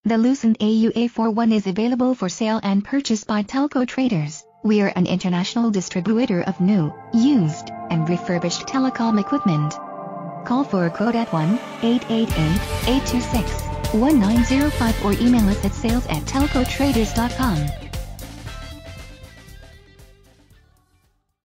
The Lucent AUA41 is available for sale and purchase by TelcoTraders. We are an international distributor of new, used, and refurbished telecom equipment. Call for a quote at 1-888-826-1905 or email us at sales@telcotraders.com.